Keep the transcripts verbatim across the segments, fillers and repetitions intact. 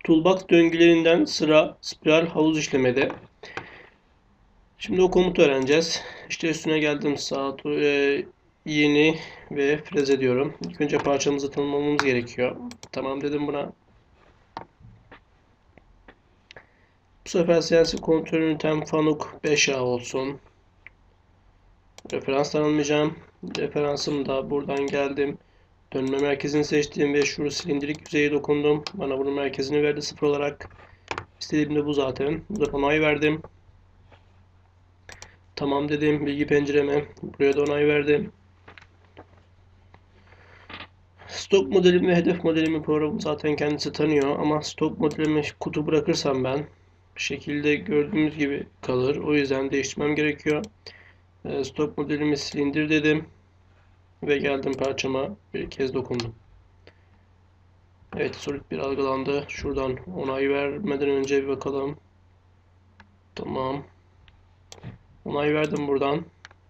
Toolbox döngülerinden sıra spiral havuz işlemede. Şimdi o komutu öğreneceğiz. İşte üstüne geldim sağ e, yeni ve freze diyorum. İlk önce parçamızı tanımlamamız gerekiyor. Tamam dedim buna. Bu sefer C N C kontrol ünitem Fanuc beş A olsun. Referans tanımlayacağım. Referansım da buradan geldim. Dönme merkezini seçtim ve şu silindirik yüzeye dokundum. Bana bunun merkezini verdi sıfır olarak. İstediğim de bu zaten. Burada onay verdim. Tamam dedim bilgi pencereme. Buraya da onay verdim. Stok modelimi ve hedef modelimi programı zaten kendisi tanıyor ama stok modelimi kutu bırakırsam ben şekilde gördüğümüz gibi kalır. O yüzden değiştirmem gerekiyor. Stok modelimi silindir dedim ve geldim parçama bir kez dokundum. Evet, solid bir algılandı. Şuradan onay vermeden önce bir bakalım. Tamam. Onay verdim buradan.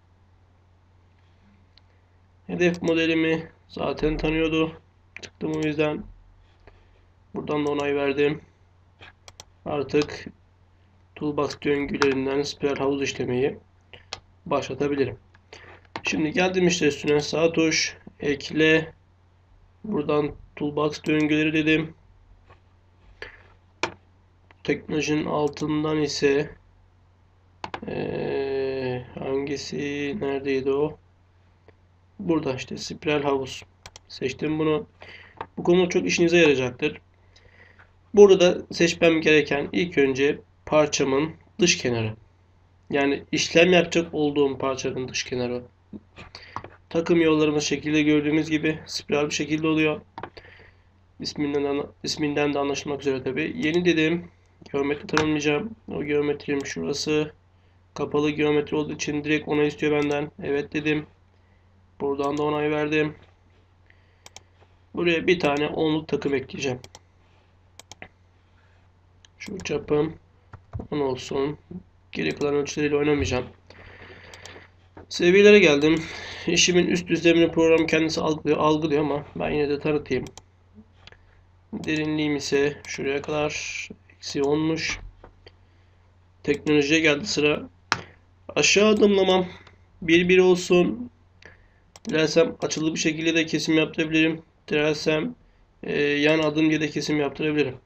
Hedef modelimi zaten tanıyordu. Çıktım o yüzden. Buradan da onay verdim. Artık Toolbox döngülerinden spiral havuz işlemeyi başlatabilirim. Şimdi geldim işte üstüne sağ tuş ekle. Buradan Toolbox döngüleri dedim. Teknolojinin altından ise ee, hangisi neredeydi o? Burada işte spiral havuz. Seçtim bunu. Bu konu çok işinize yarayacaktır. Burada seçmem gereken ilk önce parçamın dış kenarı. Yani işlem yapacak olduğum parçanın dış kenarı. Takım yollarımız şekilde gördüğümüz gibi spiral bir şekilde oluyor. İsminden, isminden de anlaşılmak üzere tabi. Yeni dedim. Geometri tanımlayacağım. O geometrim şurası. Kapalı geometri olduğu için direkt onay istiyor benden. Evet dedim. Buradan da onay verdim. Buraya bir tane onluk takım ekleyeceğim. Şu çapım on olsun. Geri kalan ölçüleriyle oynamayacağım. Seviyelere geldim. İşimin üst düzlemini program kendisi algılıyor, algılıyor ama ben yine de tanıtayım. Derinliğim ise şuraya kadar eksi onmuş. Teknolojiye geldi sıra. Aşağı adımlamam bir bir olsun. Dilersem açılı bir şekilde de kesim yaptırabilirim. Dilersem e, yan adım diye de kesim yaptırabilirim.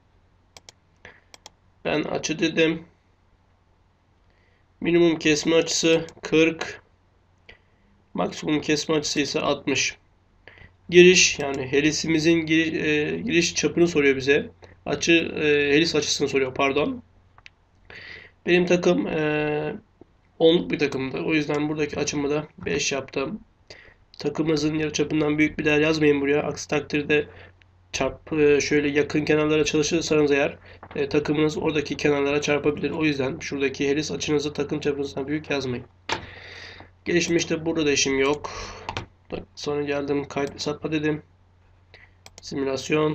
Ben açı dedim. Minimum kesme açısı kırk. Maksimum kesme açısı ise altmış. Giriş yani helisimizin giriş, e, giriş çapını soruyor bize. Açı e, helis açısını soruyor pardon. Benim takım e, onluk bir takımdı. O yüzden buradaki açımı da beş yaptım. Takımınızın yarıçapından büyük bir değer yazmayın buraya. Aksi takdirde çarp e, şöyle yakın kenarlara çalışırsanız eğer e, takımınız oradaki kenarlara çarpabilir. O yüzden şuradaki helis açınızı takım çapınızdan büyük yazmayın. Gelişmişte burada da işim yok. Sonra geldim kayıt hesapla dedim. Simülasyon.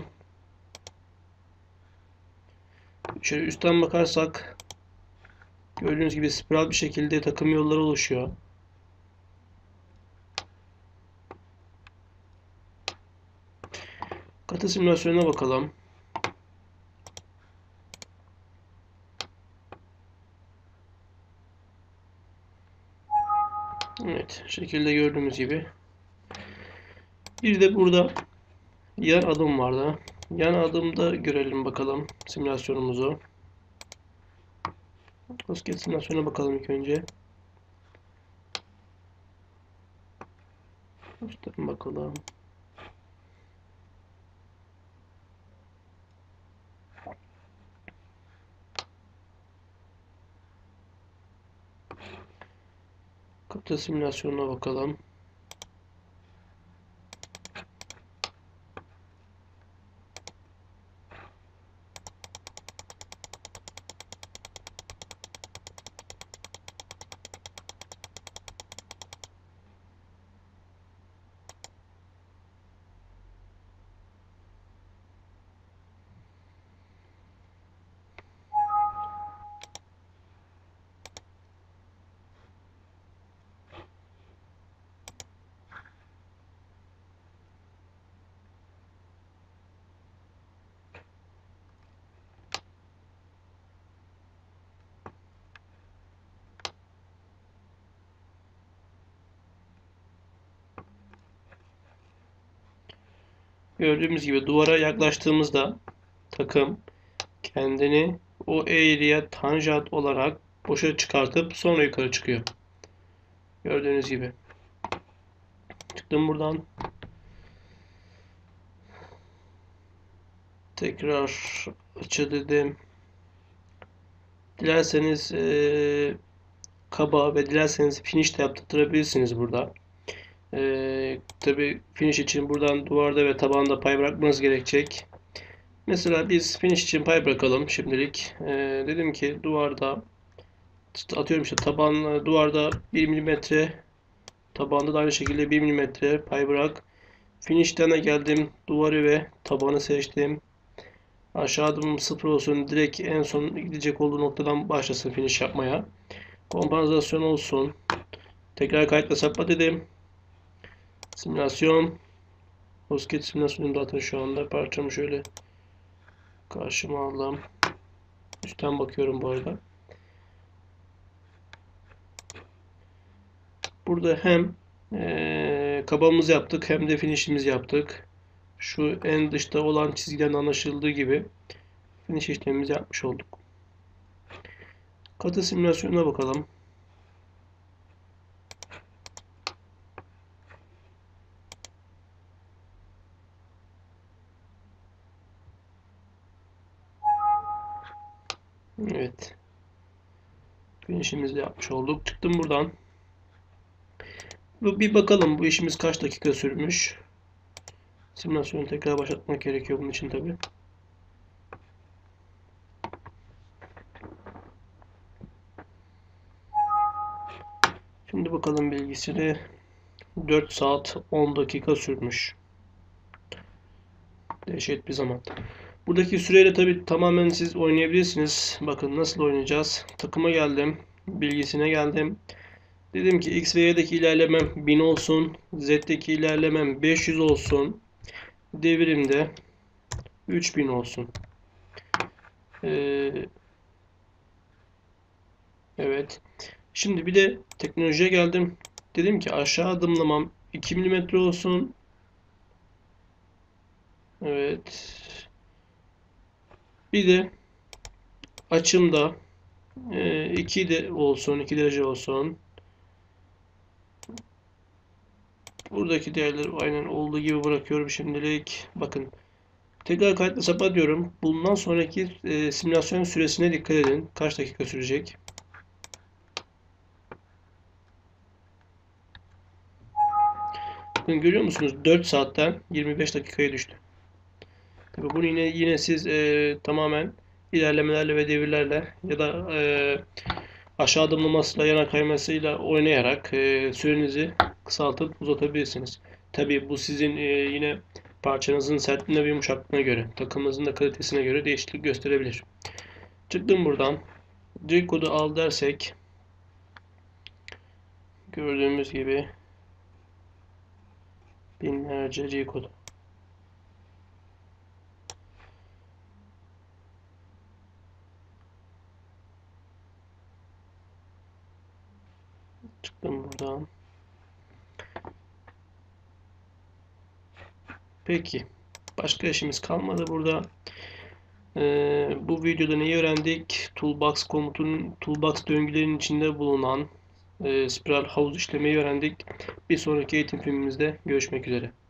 Şöyle üstten bakarsak gördüğünüz gibi spiral bir şekilde takım yolları oluşuyor. Katı simülasyonuna bakalım. Evet, şekilde gördüğümüz gibi. Bir de burada yan adım vardı. Yan adımda görelim bakalım simülasyonumuzu. Rosket simülasyona bakalım ilk önce. Üstten bakalım. Katı simülasyonuna bakalım. Gördüğümüz gibi duvara yaklaştığımızda takım kendini o eğriye tanjant olarak boşa çıkartıp sonra yukarı çıkıyor. Gördüğünüz gibi. Çıktım buradan. Tekrar açı dedim. Dilerseniz e, kaba ve dilerseniz finish de yaptırabilirsiniz burada. E, tabi finish için buradan duvarda ve tabanda pay bırakmanız gerekecek. Mesela biz finish için pay bırakalım şimdilik. E, dedim ki duvarda atıyorum işte taban duvarda bir milimetre, tabanda da aynı şekilde bir milimetre pay bırak. Finish'ten de geldim. Duvarı ve tabanı seçtim. Aşağı adım sıfır olsun. Direkt en son gidecek olduğu noktadan başlasın finish yapmaya. Kompansasyon olsun. Tekrar kayıtla sapma dedim. Simülasyon. Hosket simülasyonum zaten şu anda. Parçamı şöyle karşıma aldım. Üstten bakıyorum bu arada. Burada hem ee, kabamızı yaptık hem de finishimizi yaptık. Şu en dışta olan çizgiden anlaşıldığı gibi finish işlemimizi yapmış olduk. Katı simülasyonuna bakalım. Evet. Finishimizi yapmış olduk. Çıktım buradan. Bir bakalım bu işimiz kaç dakika sürmüş. Simülasyonu tekrar başlatmak gerekiyor bunun için tabi. Şimdi bakalım bilgisini. dört saat on dakika sürmüş. Dehşet bir zaman. Buradaki süreyle tabi tamamen siz oynayabilirsiniz. Bakın nasıl oynayacağız. Takıma geldim. Bilgisine geldim. Dedim ki X ve Y'deki ilerlemem bin olsun. Z'deki ilerlemem beş yüz olsun. Devrimde üç bin olsun. Ee, evet. Şimdi bir de teknolojiye geldim. Dedim ki aşağı adımlamam iki milimetre olsun. Evet. Bir de açımda e, iki de olsun. iki derece olsun. Buradaki değerleri aynen olduğu gibi bırakıyorum şimdilik. Bakın. Tekrar kayıtlı sapa diyorum. Bundan sonraki e, simülasyon süresine dikkat edin. Kaç dakika sürecek? Bakın görüyor musunuz? dört saatten yirmi beş dakikaya düştü. Tabii bunu yine yine siz e, tamamen ilerlemelerle ve devirlerle ya da e, aşağı adımlamasıyla yana kaymasıyla oynayarak e, sürenizi kısaltıp uzatabilirsiniz. Tabii bu sizin e, yine parçanızın sertliğine ve yumuşaklığına göre, takımınızın da kalitesine göre değişiklik gösterebilir. Çıktım buradan. G kodu al dersek gördüğümüz gibi binlerce G kodu. Çıktım buradan. Peki. Başka işimiz kalmadı burada. Ee, bu videoda neyi öğrendik? Toolbox komutunun, Toolbox döngülerinin içinde bulunan e, spiral havuz işlemeyi öğrendik. Bir sonraki eğitim filmimizde görüşmek üzere.